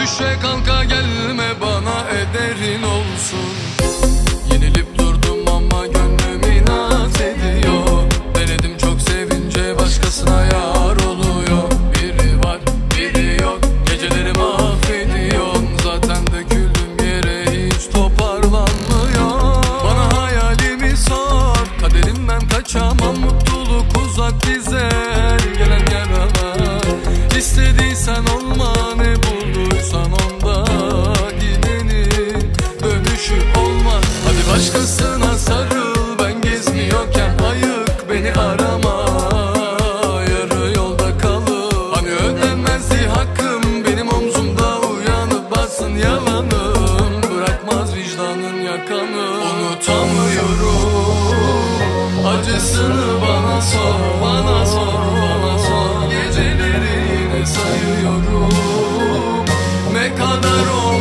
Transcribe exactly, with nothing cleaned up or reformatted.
Düşe kalka gelme bana ederin olsun. Yenilip durdum ama gönlüm inat ediyor. Denedim çok sevince başkasına yar oluyor. Biri var biri yok, geceleri mahvediyorsun. Zaten döküldüm yere hiç toparlanmıyor. Bana hayalimi sor, kaderimden kaçamam. Mutluluk uzak bize, gelen yaralar. İstediysen olma, ne bulduysan onda. Gidenin dönüşü olmaz. Hadi başkasına sarıl, ben gezmiyorken ayık beni arama. Yarı yolda kalır, hani ödenmezdi hakkım. Benim omzumda uyanıp bassın yalanım. Bırakmaz vicdanın yakanı. Unutamıyorum acısını, bana sor, bana sor, bana sor. Geceleri yine sayıyorum, ne kadar o